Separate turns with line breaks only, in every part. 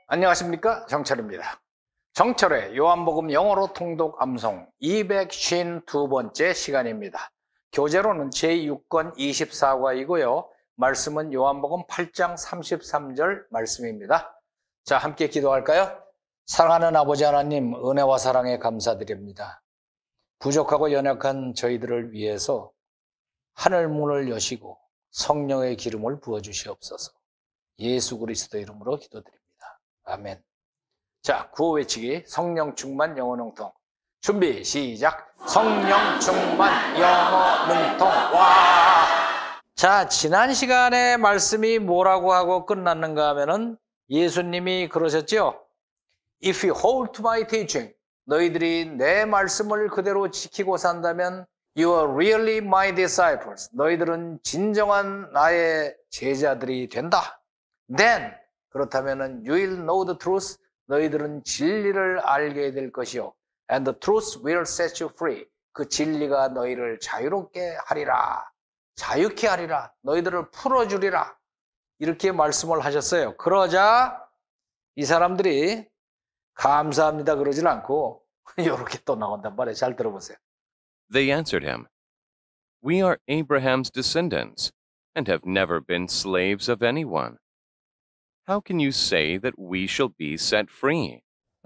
안녕하십니까, 정철입니다. 정철의 요한복음 영어로 통독 암송 252번째 시간입니다. 교재로는 제6권 24과이고요. 말씀은 요한복음 8장 33절 말씀입니다. 자, 함께 기도할까요? 사랑하는 아버지 하나님, 은혜와 사랑에 감사드립니다. 부족하고 연약한 저희들을 위해서 하늘 문을 여시고 성령의 기름을 부어주시옵소서. 예수 그리스도 이름으로 기도드립니다. 아멘. 자, 구호 외치기 성령 충만 영어 능통. 준비 시작. 성령 충만 영어 능통. 와! 자, 지난 시간에 말씀이 뭐라고 하고 끝났는가 하면은 예수님이 그러셨죠. If you hold to my teaching, 너희들이 내 말씀을 그대로 지키고 산다면 You are really my disciples. 너희들은 진정한 나의 제자들이 된다. Then 그렇다면은 you will know the truth. 너희들은 진리를 알게 될 것이요. And the truth will set you free. 그 진리가 너희를 자유롭게 하리라. 자유케 하리라. 너희들을 풀어주리라. 이렇게 말씀을 하셨어요. 그러자 이 사람들이 감사합니다 그러진 않고 이렇게 또 나온단 말이에요. 잘 들어보세요.
They answered him, We are Abraham's descendants and have never been slaves of anyone. How can you say that we shall be set free?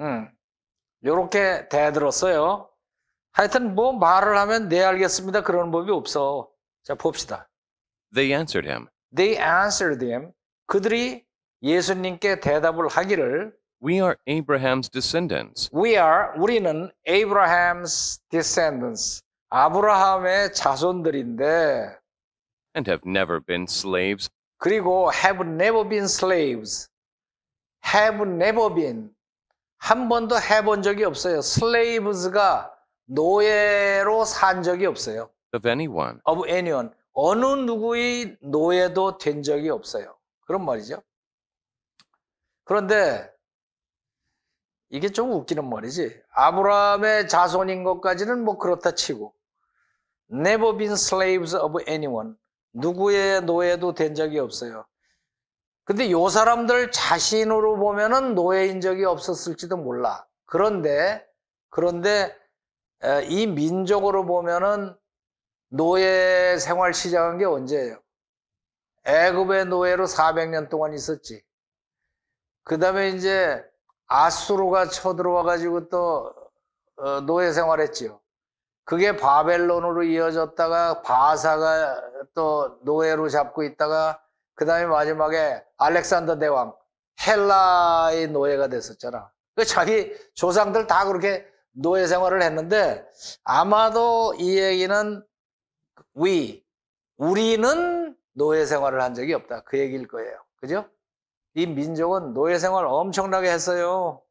이렇게 대들었어요. 하여튼 뭐 말을 하면 네 알겠습니다 그러는 법이 없어. 자, 봅시다.
They answered him,
They answered him. 그들이 예수님께 대답을 하기를
We are Abraham's descendants
우리는 Abraham's descendants. 아브라함의 자손들인데
and have never been slaves.
그리고 have never been slaves. have never been. 한 번도 해본 적이 없어요. slaves가 노예로 산 적이 없어요.
Of anyone.
of anyone. 어느 누구의 노예도 된 적이 없어요. 그런 말이죠. 그런데 이게 좀 웃기는 말이지. 아브라함의 자손인 것까지는 뭐 그렇다 치고 never been slaves of anyone. 누구의 노예도 된 적이 없어요. 근데 요 사람들 자신으로 보면은 노예인 적이 없었을지도 몰라. 그런데 이 민족으로 보면은 노예 생활 시작한 게 언제예요? 애굽의 노예로 400년 동안 있었지. 그 다음에 이제 아수르가 쳐들어와 가지고 또 노예 생활했지요. 그게 바벨론으로 이어졌다가 바사가 또 노예로 잡고 있다가 그 다음에 마지막에 알렉산더 대왕 헬라의 노예가 됐었잖아. 그 자기 조상들 다 그렇게 노예 생활을 했는데 아마도 이 얘기는 우리는 노예 생활을 한 적이 없다. 그 얘기일 거예요. 그죠? 이 민족은 노예 생활 엄청나게 했어요.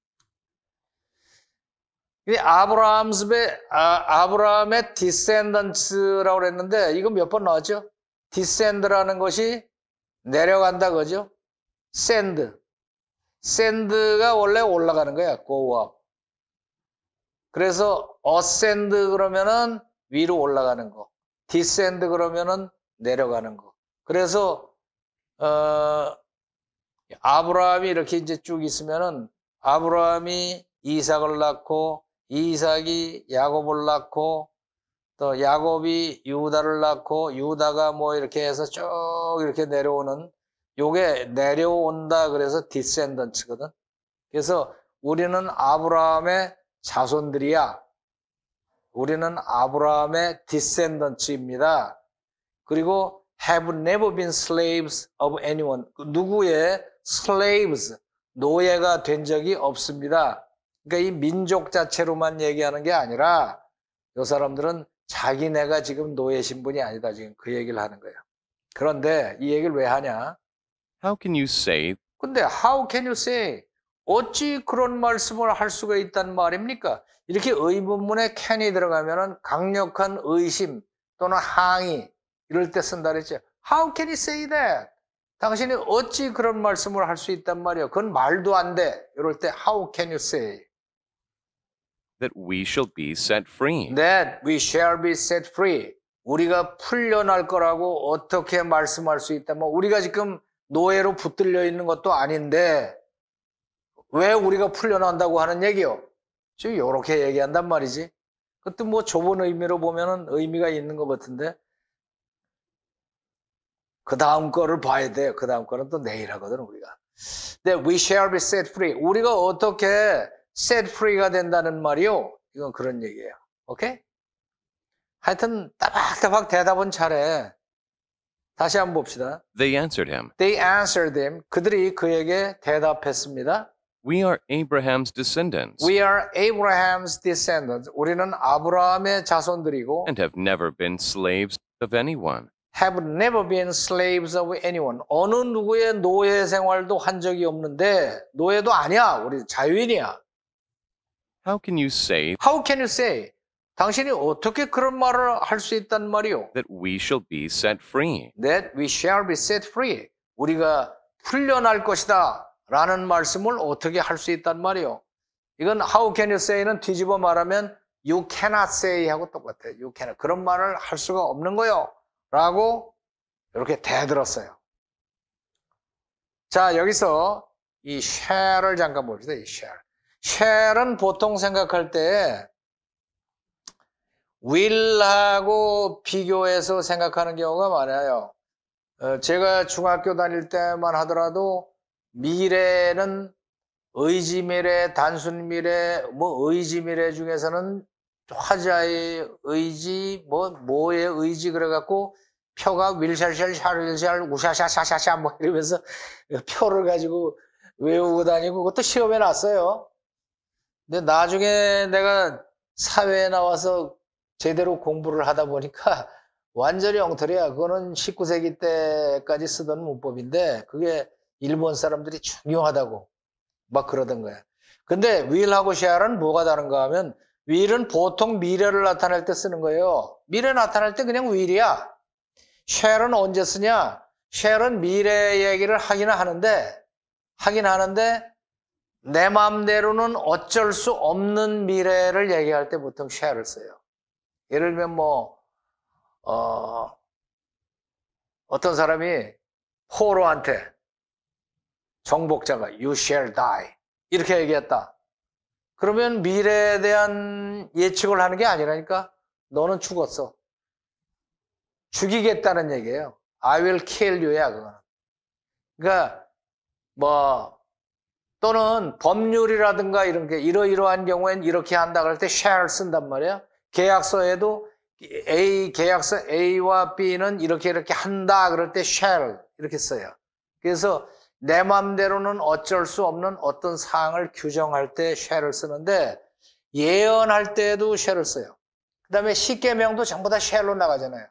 아브라함의 디센던츠라고 그랬는데 이거 몇 번 나왔죠? 디센드라는 것이 내려간다 그죠? 샌드가 원래 올라가는 거야. go up. 그래서 ascend 그러면은 위로 올라가는 거. descend 그러면은 내려가는 거. 그래서 아브라함이 이렇게 이제 쭉 있으면은 아브라함이 이삭을 낳고 이삭이 야곱을 낳고 또 야곱이 유다를 낳고 유다가 뭐 이렇게 해서 쭉 이렇게 내려오는 요게 내려온다 그래서 디센던츠거든. 그래서 우리는 아브라함의 자손들이야. 우리는 아브라함의 디센던츠입니다. 그리고 have never been slaves of anyone. 누구의 slaves, 노예가 된 적이 없습니다. 그러니까 이 민족 자체로만 얘기하는 게 아니라 이 사람들은 자기네가 지금 노예 신분이 아니다. 지금 그 얘기를 하는 거예요. 그런데 이 얘기를 왜 하냐?
How can you say?
근데 how can you say? 어찌 그런 말씀을 할 수가 있단 말입니까? 이렇게 의문문에 can이 들어가면은 강력한 의심 또는 항의 이럴 때 쓴다 그랬죠. How can you say that? 당신이 어찌 그런 말씀을 할 수 있단 말이야? 그건 말도 안 돼. 이럴 때 how can you say?
That we shall be set free.
That we shall be set free. 우리가 풀려날 거라고 어떻게 말씀할 수 있다면 우리가 지금 노예로 붙들려 있는 것도 아닌데 왜 우리가 풀려난다고 하는 얘기요? 지금 이렇게 얘기한단 말이지. 그것도 뭐 좁은 의미로 보면은 의미가 있는 것 같은데 그 다음 거를 봐야 돼요. 그 다음 거는 또 내일 하거든 우리가. 네, we shall be set free. 우리가 어떻게 set free가 된다는 말이요? 이건 그런 얘기예요. 오케이? 하여튼 따박따박 대답은 잘해. 다시 한번 봅시다.
They answered him,
They answered him. 그들이 그에게 대답했습니다.
We are Abraham's descendants
We are Abraham's descendants. 우리는 아브라함의 자손들이고
and have never been slaves of anyone.
have never been slaves of anyone. 어느 누구의 노예 생활도 한 적이 없는데 노예도 아니야. 우리 자유인이야.
How can you say
How can you say? 당신이 어떻게 그런 말을 할 수 있단 말이오?
that we shall be set free?
That we shall be set free. 우리가 풀려날 것이다. 라는 말씀을 어떻게 할 수 있단 말이오? 이건 how can you say는 뒤집어 말하면 you cannot say 하고 똑같아요. You cannot. 그런 말을 할 수가 없는 거요. 라고 이렇게 대들었어요. 자, 여기서 이 shall을 잠깐 봅시다. 이 shall. shall은 보통 생각할 때 will하고 비교해서 생각하는 경우가 많아요. 제가 중학교 다닐 때만 하더라도 미래는 의지미래, 단순미래, 뭐 의지미래 중에서는 화자의 의지, 뭐의 의지 그래갖고 표가 윌샬샬, 샤릴샬, 우샤샤샤샤샤 뭐 이러면서 표를 가지고 외우고 다니고 그것도 시험에 났어요. 근데 나중에 내가 사회에 나와서 제대로 공부를 하다 보니까 완전히 엉터리야. 그거는 19세기 때까지 쓰던 문법인데 그게 일본 사람들이 중요하다고 막 그러던 거야. 근데 will하고 shall은 뭐가 다른가 하면 will은 보통 미래를 나타낼 때 쓰는 거예요. 미래 나타낼 때 그냥 will이야. shall은 언제 쓰냐? shall은 미래 얘기를 하긴 하는데 내 마음대로는 어쩔 수 없는 미래를 얘기할 때 보통 shall을 써요. 예를 들면 어떤 사람이 포로한테 정복자가 you shall die 이렇게 얘기했다. 그러면 미래에 대한 예측을 하는 게 아니라니까 너는 죽었어. 죽이겠다는 얘기예요. I will kill you야 그거는. 그러니까 또는 법률이라든가 이런 게 이러이러한 경우엔 이렇게 한다 그럴 때 shall 쓴단 말이야. 계약서에도 계약서 A와 B는 이렇게 한다 그럴 때 shall 이렇게 써요. 그래서 내 맘대로는 어쩔 수 없는 어떤 사항을 규정할 때 shall을 쓰는데 예언할 때도 shall을 써요. 그 다음에 십계명도 전부 다 shall로 나가잖아요.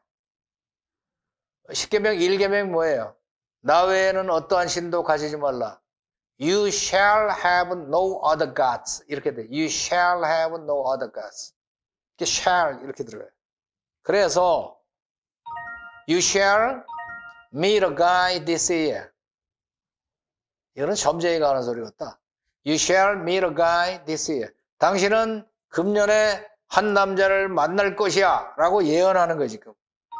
십계명 1계명 뭐예요? 나 외에는 어떠한 신도 가지지 말라. You shall have no other gods. 이렇게 돼. You shall have no other gods. 이렇게 shall 이렇게 들어가요. 그래서 You shall meet a guy this year. 이거는 점쟁이가 하는 소리 같다. You shall meet a guy this year. 당신은 금년에 한 남자를 만날 것이야 라고 예언하는 거지. 지금.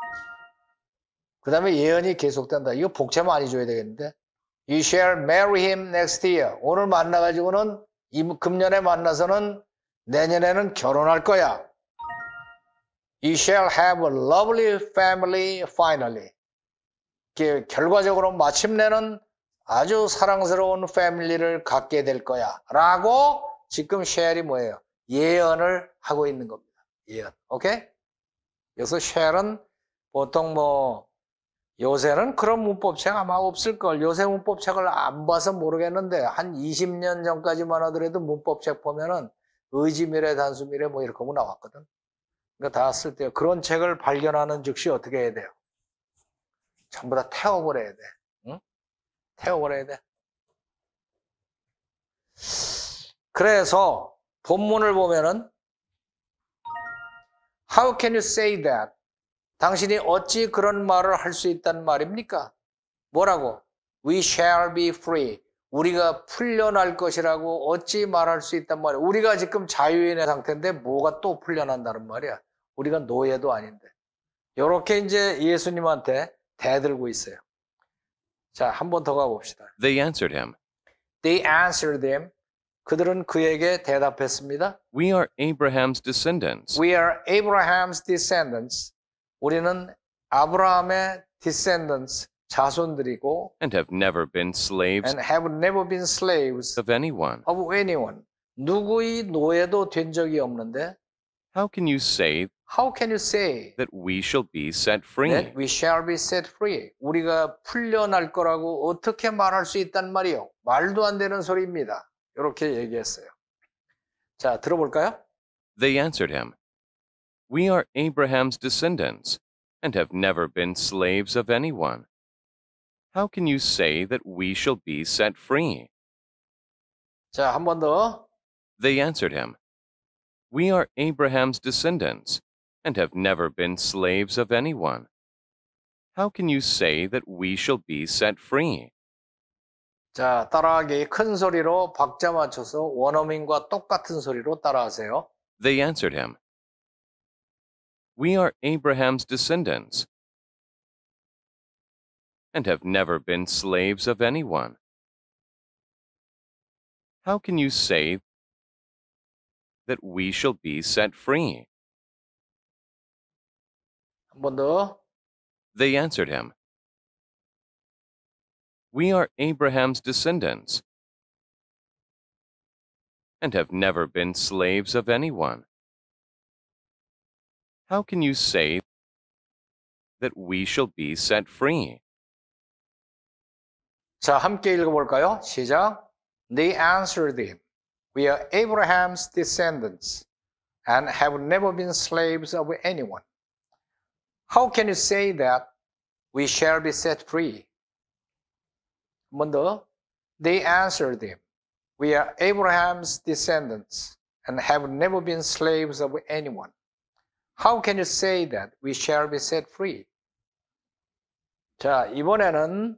그 다음에 예언이 계속된다. 이거 복채 많이 줘야 되겠는데. You shall marry him next year. 오늘 만나가지고는 금년에 만나서는 내년에는 결혼할 거야. You shall have a lovely family finally. 결과적으로 마침내는 아주 사랑스러운 패밀리를 갖게 될 거야. 라고 지금 shall이 뭐예요? 예언을 하고 있는 겁니다. 예언. 오케이? 그래서 shall은 보통 요새는 그런 문법책 아마 없을걸. 요새 문법책을 안 봐서 모르겠는데 한 20년 전까지만 하더라도 문법책 보면은 의지미래, 단수미래 이렇게 하고 나왔거든. 그러니까 다 쓸 때 그런 책을 발견하는 즉시 어떻게 해야 돼요? 전부 다 태워버려야 돼. 응? 태워버려야 돼. 그래서 본문을 보면은 How can you say that? 당신이 어찌 그런 말을 할 수 있단 말입니까? 뭐라고? We shall be free. 우리가 풀려날 것이라고 어찌 말할 수 있단 말이야. 우리가 지금 자유인의 상태인데 뭐가 또 풀려난다는 말이야. 우리가 노예도 아닌데. 이렇게 이제 예수님한테 대들고 있어요. 자, 한 번 더 가봅시다.
They answered him,
They answered him. 그들은 그에게 대답했습니다.
We are Abraham's descendants
We are Abraham's descendants. 우리는 아브라함의 descendants, 자손들이고
and have never been slaves
and have never been slaves
of anyone.
of anyone. 누구의 노예도 된 적이 없는데
How can you say
How can you say
that we shall be set free?
that we shall be set free? 우리가 풀려날 거라고 어떻게 말할 수 있단 말이요? 말도 안 되는 소리입니다. 이렇게 얘기했어요. 자, 들어볼까요?
They answered him, We are Abraham's descendants and have never been slaves of anyone. How can you say that we shall be set free?
자, 한 번 더.
They answered him, We are Abraham's descendants and have never been slaves of anyone. How can you say that we shall be set free?
자, 따라하기 큰 소리로 박자 맞춰서 원어민과 똑같은 소리로 따라하세요.
They answered him, We are Abraham's descendants and have never been slaves of anyone. How can you say that we shall be set free?
한 번 더.
They answered him, We are Abraham's descendants and have never been slaves of anyone. How can you say that we shall be set free?
자, 함께 읽어볼까요? 시작. They answered him, We are Abraham's descendants and have never been slaves of anyone. How can you say that we shall be set free? 한 번 더. They answered him, We are Abraham's descendants and have never been slaves of anyone. How can you say that we shall be set free? 자, 이번에는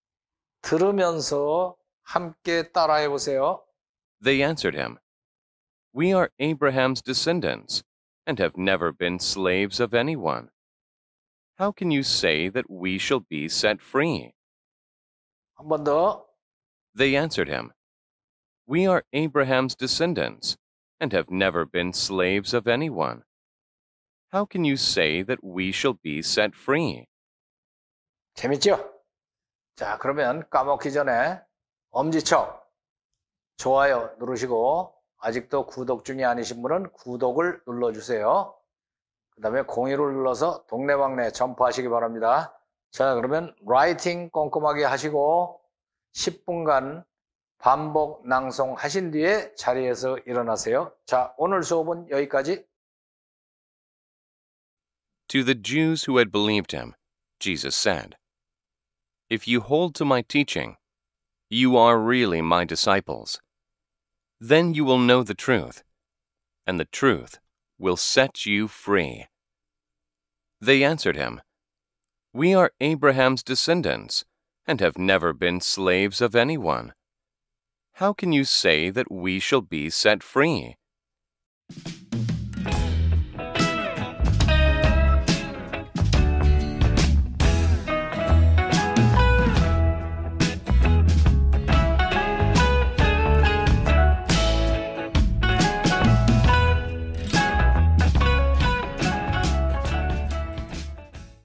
들으면서 함께 따라해 보세요.
They answered him, We are Abraham's descendants and have never been slaves of anyone. How can you say that we shall be set free?
한 번 더.
They answered him, We are Abraham's descendants and have never been slaves of anyone. How can you say that we shall be set free?
재밌죠? 자, 그러면 까먹기 전에 엄지척, 좋아요 누르시고 아직도 구독 중이 아니신 분은 구독을 눌러주세요. 그 다음에 공유를 눌러서 동네방네 전파하시기 바랍니다. 자, 그러면 라이팅 꼼꼼하게 하시고 10분간 반복 낭송하신 뒤에 자리에서 일어나세요. 자, 오늘 수업은 여기까지.
To the Jews who had believed him, Jesus said, If you hold to my teaching, you are really my disciples. Then you will know the truth, and the truth will set you free. They answered him, We are Abraham's descendants and have never been slaves of anyone. How can you say that we shall be set free?